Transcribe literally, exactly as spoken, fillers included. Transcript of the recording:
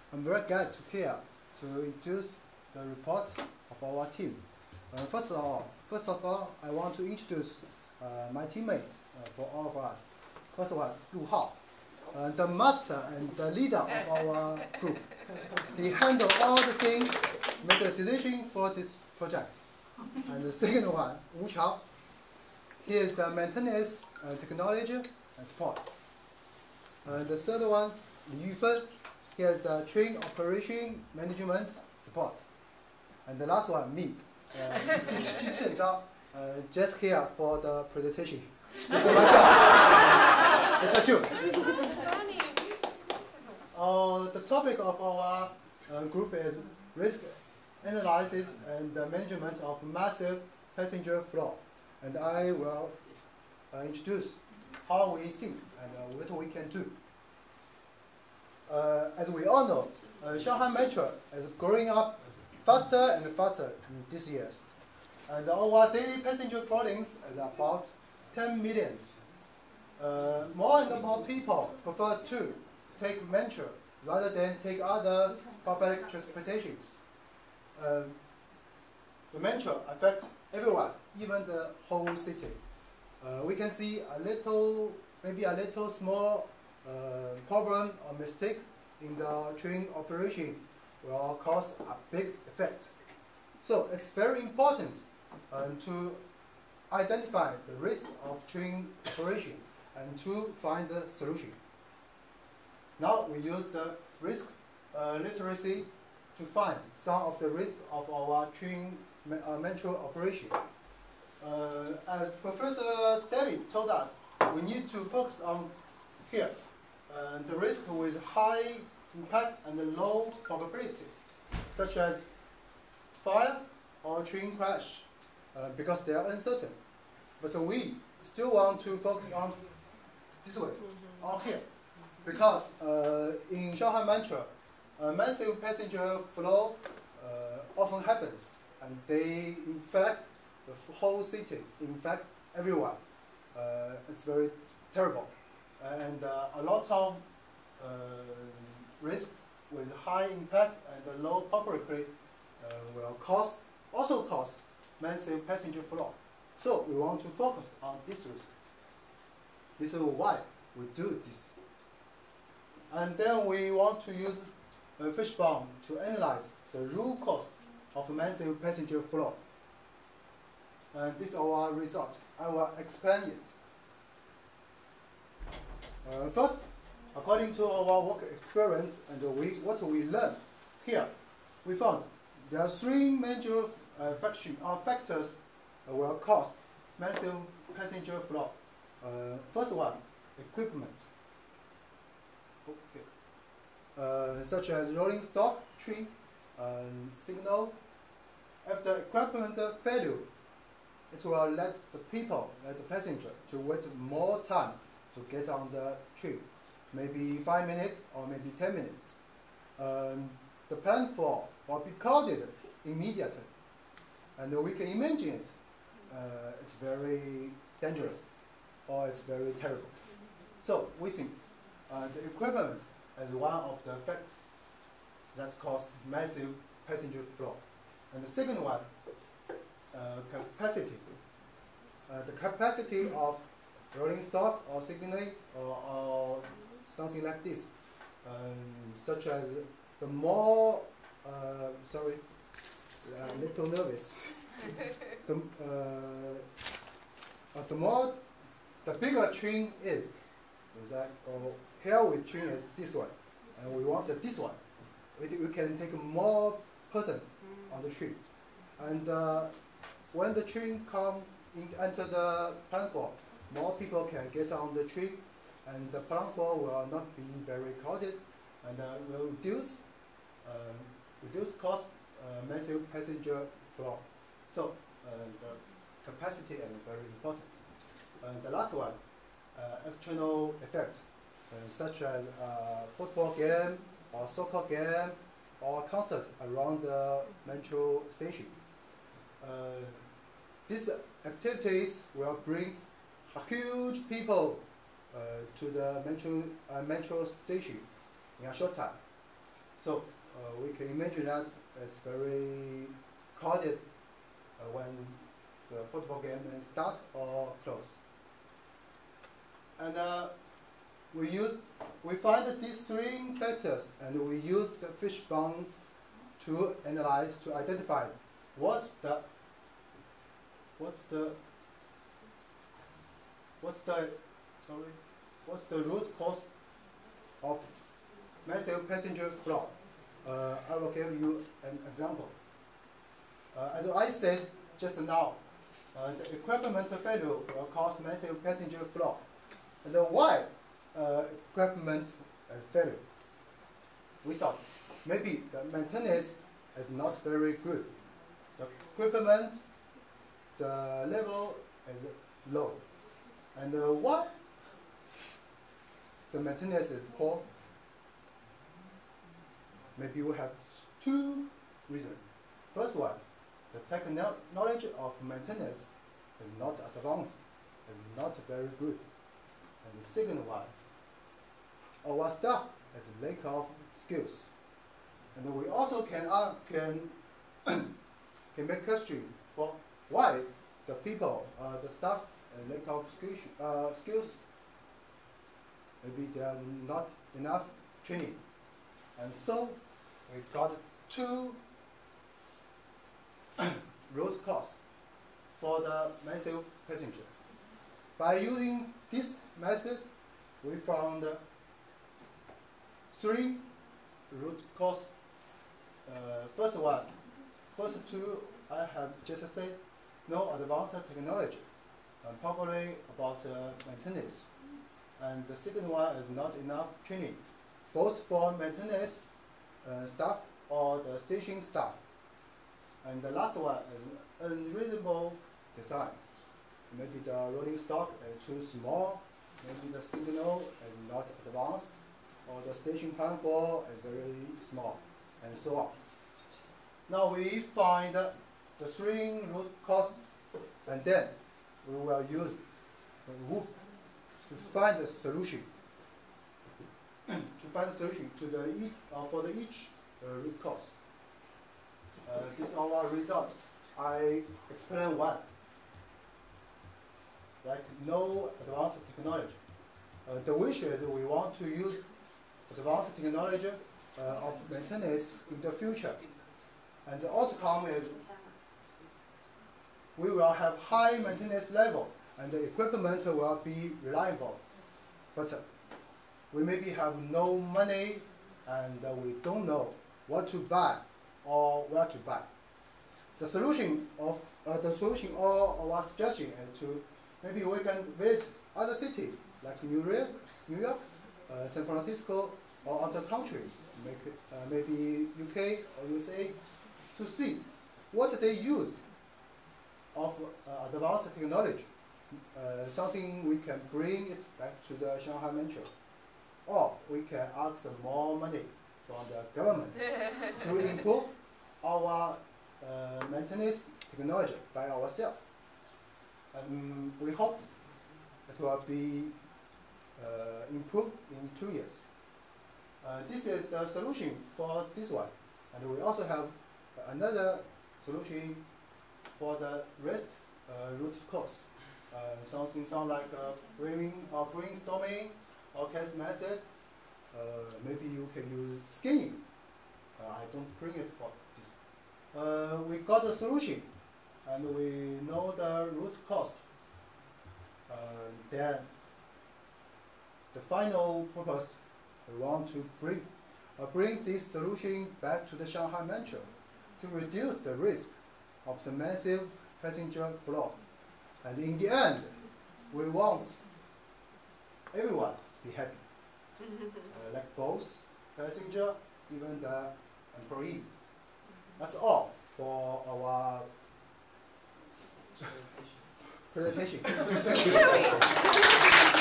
I'm very glad to here to introduce the report of our team. Uh, first of all, first of all, I want to introduce uh, my teammate uh, for all of us. First of all, Lu Hao, uh, the master and the leader of our group. He handled all the things, made the decision for this project. And the second one, Wu Chao. He is the maintenance, uh, technology, and support. And the third one, Li Yufen. He is the train operation management support. And the last one, me. Uh, Ji Qianzhao, uh, just here for the presentation. It's my job. It's a joke. Funny. Uh, the topic of our uh, group is risk analysis and the management of massive passenger flow. And I will uh, introduce how we think and uh, what we can do. Uh, as we all know, uh, Shanghai Metro is growing up faster and faster in these years. And our daily passenger boardings is about ten million. Uh, more and more people prefer to take metro rather than take other public transportations. Um, the metro affects everyone, even the whole city. Uh, we can see a little, maybe a little small uh, problem or mistake in the train operation will cause a big effect. So it's very important uh, to identify the risk of train operation and to find the solution. Now we use the risk uh, literacy to find some of the risks of our train uh, metro operation. Uh, as Professor David told us, we need to focus on here uh, the risk with high impact and low probability, such as fire or train crash, uh, because they are uncertain. But we still want to focus on this way, on here, because uh, in Shanghai Metro, uh, massive passenger flow uh, often happens, and they infect the whole city, infect everyone. Uh, it's very terrible, and uh, a lot of uh, risk with high impact and low probability uh, will cause, also cause massive passenger flow. So we want to focus on this risk. This is why we do this. And then we want to use a fishbone to analyze the root cause of massive passenger flow. And this is our result. I will explain it. Uh, first, according to our work experience and we, what we learned here, we found there are three major uh, fraction, uh, factors uh, will cause massive passenger flow. Uh, first one, equipment, okay. uh, such as rolling stock, tree, um, signal. After equipment failure, it will let the people, let the passenger, to wait more time to get on the train. Maybe five minutes or maybe ten minutes. Um, the platform will be crowded immediately. And we can imagine it. Uh, it's very dangerous or it's very terrible. So we think uh, the equipment is one of the factors that cause massive passenger flow. And the second one, uh, capacity. Uh, the capacity of rolling stock or signaling or, or something like this, um, such as the more, uh, sorry, a little nervous. the, uh, uh, the more, the bigger train is, is that, oh, here we train it this one, and we want it this one. We, we can take more person on the train. And uh, when the train come in, enter the platform, more people can get on the train, and the platform will not be very crowded, and uh, will reduce, uh, reduce cost, uh, massive passenger flow. So uh, the capacity is very important. And the last one, uh, external effect, uh, such as uh, football game or soccer game or concert around the metro station. Uh, these activities will bring huge people uh, to the metro, uh, metro station in a short time. So uh, we can imagine that it's very crowded uh, when the football game is start or close. And uh, we use we find these three factors, and we use the fishbone to analyze to identify what's the what's the what's the sorry what's the root cause of massive passenger flow. Uh, I will give you an example. Uh, as I said just now, uh, the equipment failure will cause massive passenger flow. And then why uh, equipment uh, failure? We thought maybe the maintenance is not very good. The equipment, the level is low. And uh, why the maintenance is poor? Maybe we have two reasons. First one, the technology of maintenance is not advanced, is not very good. And the second one, our staff has a lack of skills. And we also can uh, can can make question for why the people, uh, the staff, uh, lack of skills. Uh, skills. Maybe they are not enough training, and so we got two root cause for the massive passenger. By using this method, we found uh, three root cause. Uh, first one, first two I have just said, no advanced technology, and probably about uh, maintenance. And the second one is not enough training, both for maintenance uh, staff or the station staff. And the last one is unreasonable design. Maybe the rolling stock is too small, maybe the signal is not advanced, or the station platform is very small, and so on. Now we find the three root cause, and then we will use the W O O P to find the solution. to find the solution to the each, uh, for the each uh, root cause. Uh, this is our result. I explain one. Like no advanced technology. Uh, the wish is we want to use advanced technology uh, of maintenance in the future. And the outcome is we will have high maintenance level and the equipment will be reliable. But we maybe have no money and uh, we don't know what to buy or where to buy. The solution of uh, the solution or our suggestion is to maybe we can visit other cities like New York, New York, uh, San Francisco, or other countries, make, uh, maybe U K or U S A, to see what they use of uh, advanced technology. Uh, something we can bring it back to the Shanghai Metro, or we can ask more money from the government to improve our uh, maintenance technology by ourselves. And we hope it will be uh, improved in two years. Uh, this is the solution for this one, and we also have another solution for the rest uh, root cause. Uh, something sound like uh, brain or brainstorming or case method. Uh, maybe you can use skiing. Uh, I don't bring it for this. Uh, we got a solution, and we know the root cause. Uh, then the final purpose, we want to bring uh, bring this solution back to the Shanghai Metro to reduce the risk of the massive passenger flow. And in the end, we want everyone to be happy, uh, like both passenger, even the employees. That's all for our presentation. Thank you.